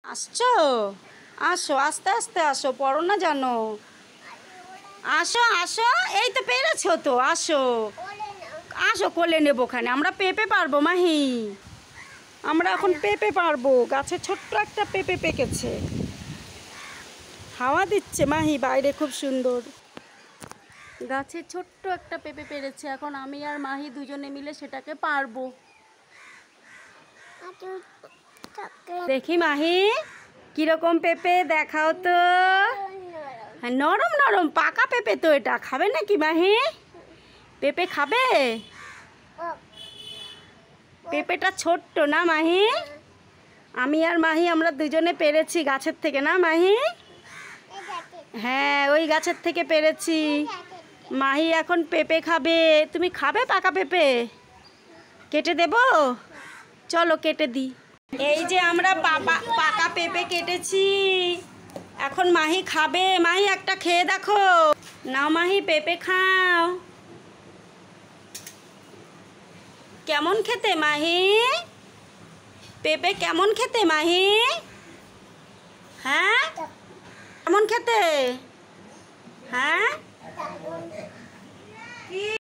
আসছো? আসো, আস্তে আস্তে আসো, পড়ো না জানো। আসো আসো, এই তো পেরেছো তো, আসো আসো, কোলে নেবো। ওখানে আমরা পেঁপে পারবো মাহি, আমরা এখন পেঁপে পারবো। গাছে ছোট্ট একটা পেঁপে পেকেছে, হাওয়া দিচ্ছে মাহি, বাইরে খুব সুন্দর। গাছে ছোট্ট একটা পেঁপে পেরেছে, এখন আমি আর মাহি দুজনে মিলে সেটাকে পারবো। দেখি মাহি, কিরকম পেঁপে দেখাও তো। হ্যাঁ, নরম নরম পাকা পেঁপে তো, এটা খাবে নাকি মাহি? পেঁপে খাবে? পেঁপেটা ছোট্ট না মাহি? আমি আর মাহি আমরা দুজনে পেরেছি গাছের থেকে, না মাহি? হ্যাঁ, ওই গাছের থেকে পেরেছি। মাহি এখন পেঁপে খাবে। তুমি খাবে পাকা পেঁপে? কেটে দেব? চলো কেটে দিই। এই যে আমরা পাকা পেঁপে কেটেছি, এখন মাহি খাবে। মাহি একটা খেয়ে দেখো। নাও মাহি, পেঁপে খাও। কেমন খেতে মাহি? পেঁপে কেমন খেতে মাহি? হ্যাঁ, কেমন খেতে? হ্যাঁ, কি